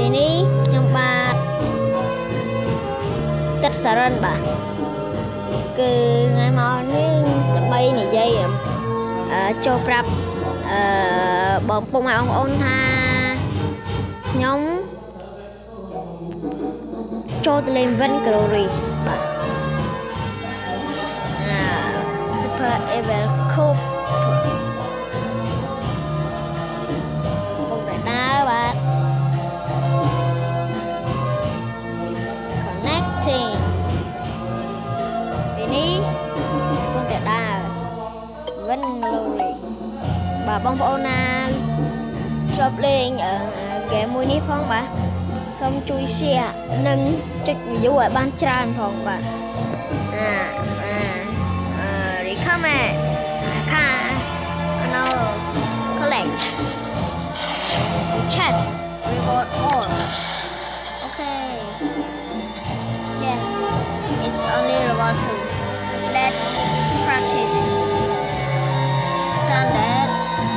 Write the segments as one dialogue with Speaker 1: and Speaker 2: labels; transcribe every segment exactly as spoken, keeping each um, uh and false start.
Speaker 1: Ini yang bat chất xả rân bà cứ ngày mò ní bay này dây cho prap bọn bông ai ông ôn ha nhóm cho lên Vanglory super evil coupe Vanglory bà bông bông na drop lên ở ghé mùi ní phong bà xong chui xe nâng trực dụ ở ban tràn phong bà à à à recommend car no collect chest reward all okay yes it's only reward two let's practice it. Standard,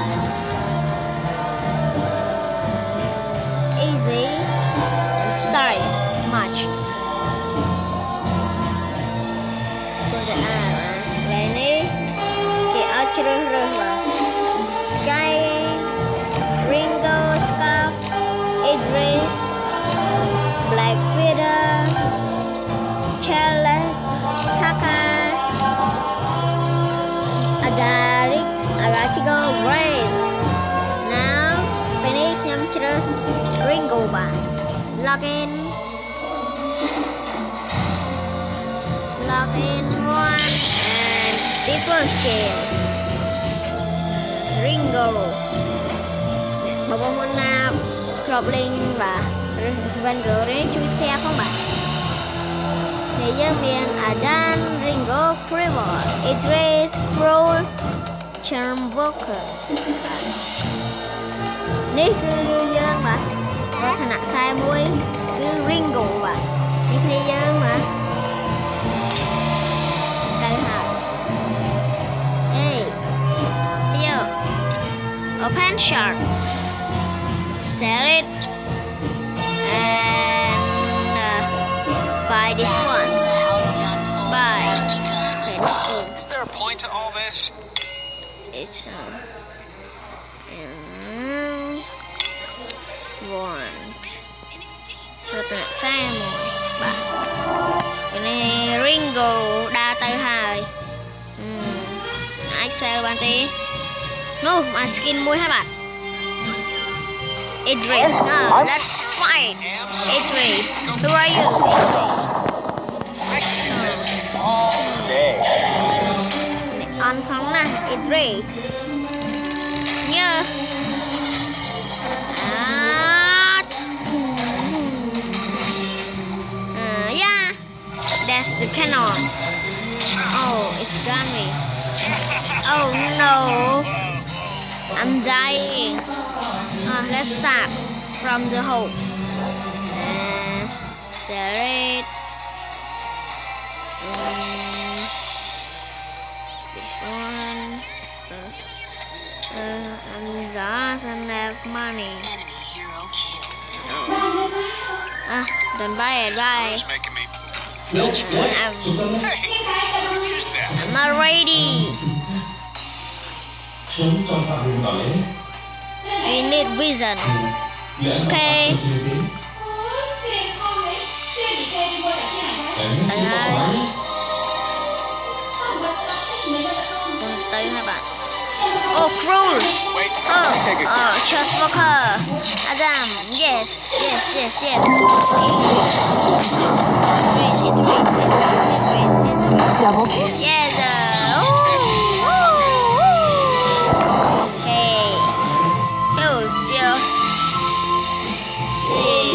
Speaker 1: easy, and start much. Cái này cái áo trơn rơi vào sky, ringo, scarf, Idris, black feather, chalice, taka, agaric. Agachigo race. Now, beneath nhắm chữ Ringo bà. Login. Login one and different skill. Ringo. Bà bông môn nào drop link và Vanglory chui xe không bà. Thế giới miền Adan, Ringo, Primal, Idris, Crow, Charm Walker. Ní cứ dân mà có thằng nặng sai mũi cứ Ringo mà ní khi dân mà cây hả ê bây giờ open shop sell it and uh, buy this one buy okay, let's go.
Speaker 2: Is there a point to all this?
Speaker 1: It's uh, um, want rồi tụi sai mồi bà cái này Ringo đa tay hai um, Excel bạn tí no mà skin môi hai bạn Idris no let's fight Idris who are you on không nè Idris nhớ à, uh, yeah that's the cannon oh it's got me oh no I'm dying uh, let's start from the hold uh, select um, this one uh, uh, and doesn't have money.
Speaker 2: Enemy hero killed.
Speaker 1: Oh. Ah, don't buy it, buy it.
Speaker 2: Uh, I'm, hey, who's that?
Speaker 1: I'm not ready. We need vision. Okay. Tới hai bạn. Oh, cruel. Oh, oh, just for her. Adam, yes, yes, yes, yes.
Speaker 3: Double kill.
Speaker 1: Yes. Uh, oh, oh. Okay. Close your. See.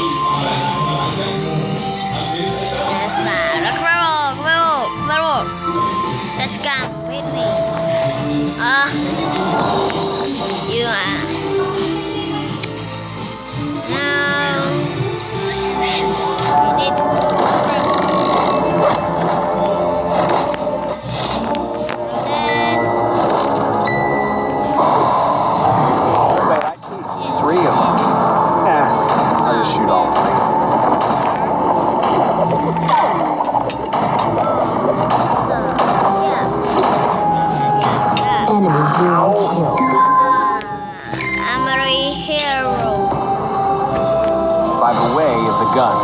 Speaker 1: Let's start. Rock, roll, roll, roll. Let's come with me. Ah, uh, you are. Now, we need to
Speaker 2: Wait, I see three of them. Yeah, I'll just shoot all.
Speaker 1: hero.
Speaker 3: By the way of the gun.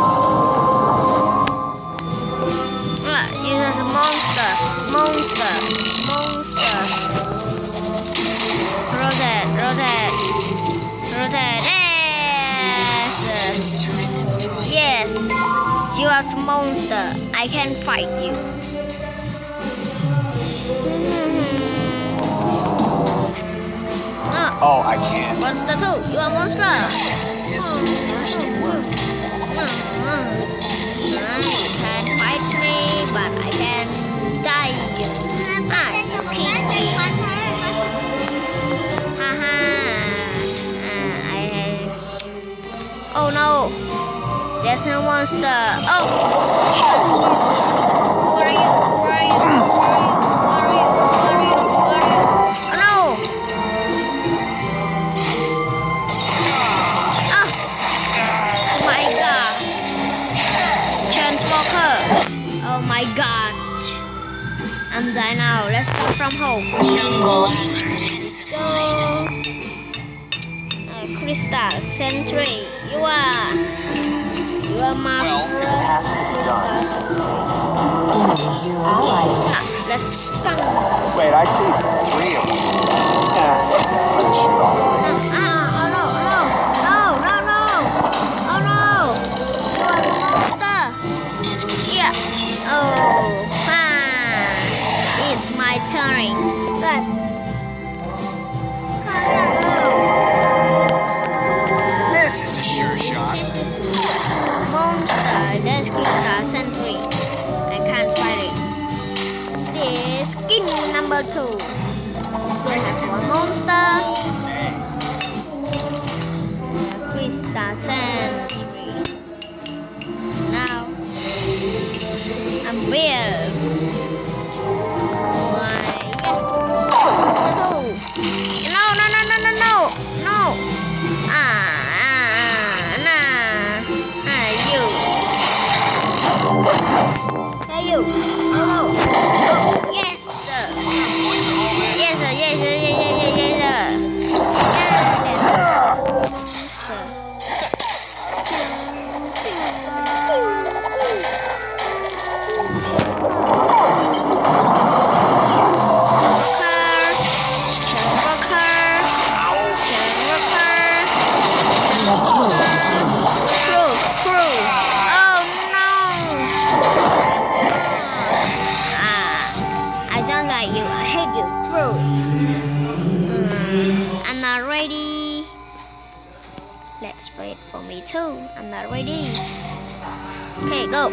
Speaker 1: Ah, you are a monster, monster, monster. Rotate, rotate, rotate. Yes, yes. You are a monster. I can fight you. Ah,
Speaker 3: Oh, I can't.
Speaker 1: monster too. You are monster.
Speaker 2: Is so thirsty.
Speaker 1: You can fight me, but I can die. Ah, you kill me. Haha. Ah, I have. Oh no. There's no monster. Oh. Where are you? Where are you? Where are you? Where are you? Where are you? Where are you? Oh no. Ah. Oh my god. Transformer. Oh my god. I'm dying now. Let's go from home. Let's go. Uh, Crystal Sentry. You are. You are my
Speaker 2: Well,
Speaker 1: first
Speaker 3: it has to be done.
Speaker 1: Ah, let's go.
Speaker 3: Wait, I see three of them. Yeah, I'll shoot all three.
Speaker 1: Ah, oh no, oh no, no, no, no, oh no, you are the monster. Yeah. Oh, ah, it's my turn. But,
Speaker 2: This is a sure shot.
Speaker 1: monster, that's Crystal Sentry. I can't fight it. This is skin number two. Still have one monster. Crystal Sentry. Now I'm Bill. Why? Yeah. No, no, no, no, no, no, no. Ah, ah, nah. Ah, you. Hey, you. Oh no. Oh, yes, sir.
Speaker 2: Is there a point to all this?
Speaker 1: Yes, sir. Yes, sir. Yes, yes, yes, yes, sir. Yeah, monster. Let's wait for me too. I'm not ready. Okay, go.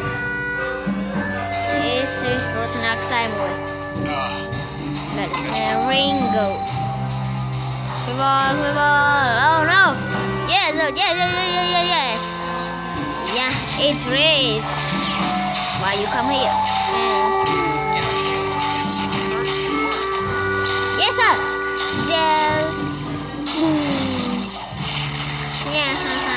Speaker 1: This is rotten oxide. Let's uh, ring go. Quiver, quiver. Oh no! Yes, oh, yes, yes, yes, yes, yes. Yeah, it is. Why you come here? Uh, yes, sir. Yes. Mm. Yeah.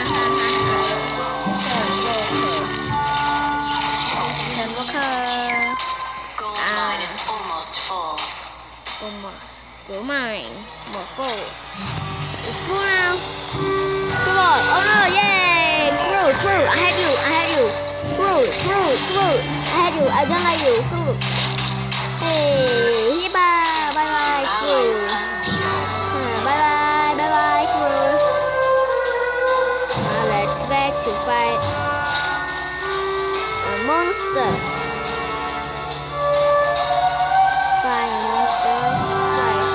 Speaker 2: Gold mine is almost full.
Speaker 1: Almost. Go mine. More full. It's full now. Come on. Oh no, yay! Through, through. I had you. I had you. Through, through, through. I had you. I don't like you. Through. Hey, bye, bye, bye, through. Bye, bye, bye, bye, through. Now let's back to fight a monster. Fight monsters. Fight.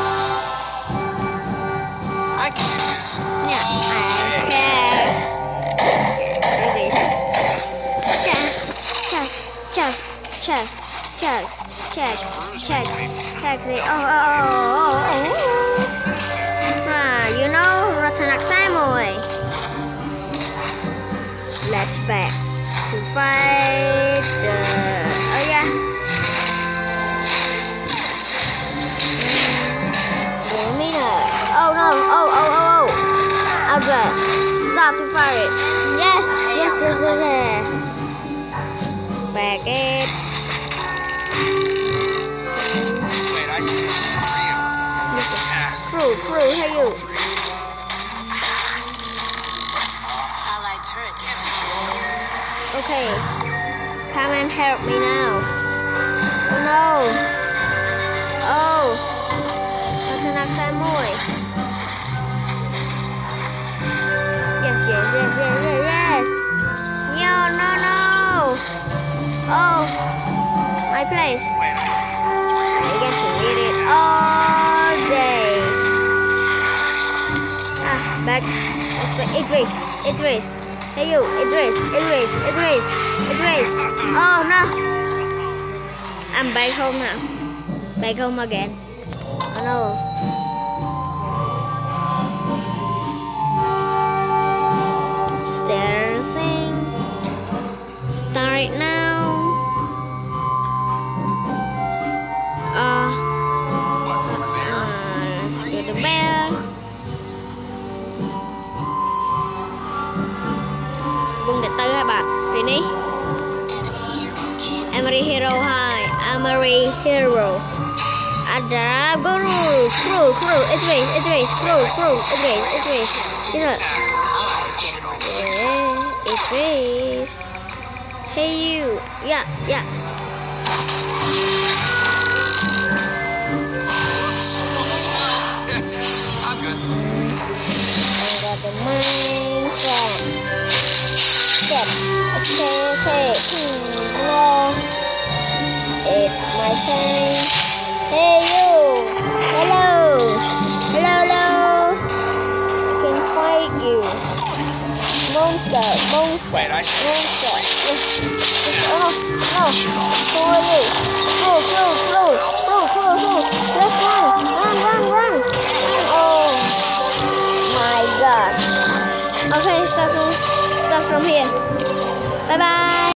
Speaker 2: I can do this.
Speaker 1: Yeah, I can. It is. Chest, chest, chest, chest, chest, chest, chest, chest. Oh, oh, oh, oh, oh. Ah, you know, rotten Samurai. Let's back to fight the. Oh yeah. Domina. Oh no! Oh, oh, oh, oh! Albert, stop to fire it. Yes, yes, yes, yes, yes. Back it.
Speaker 2: Wait, I see three of them.
Speaker 1: Listen.
Speaker 2: Ah,
Speaker 1: Crew, crew, hey you. Okay. Come and help me now. Oh no. Oh. Thật là sai môi. Yes, yes, yes, yes, yes, yes. No, no, no. Oh. My place. I get to read it all day. Ah, back. Idris, Idris. Hey you, Idris, Idris, Idris, Idris. Oh no. I'm back home now. Back home again. Oh no. Stairs in. Start it now. Uh, uh, let's go to bed. Vùng để tư hai bạn. Ready? Emery Hero hai. Emery Hero. Ada guru. Crew, crew. It's race, it's race. Crew, crew. It's race, it's race. It's race. Yeah, it's race. Hey you. Yeah, yeah. The main front. Step. Okay, okay. Hmm, no. It's my turn. Hey you. Hello. Hello, hello. I can fight you. Monster, monster,
Speaker 2: Wait, I see.
Speaker 1: monster. Oh, no. Who are you? Go, go, go. Go, go, go. Let's run. Run, run, run. Run. Oh. My God. Okay, start from, start from here. Bye bye.